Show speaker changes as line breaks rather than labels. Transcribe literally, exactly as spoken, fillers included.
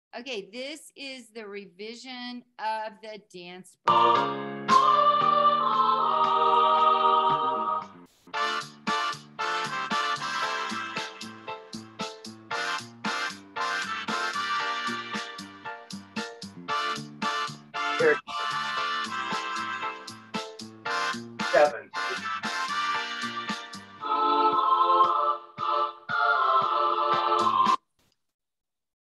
Okay, this is the revision of the dance break.
Seven.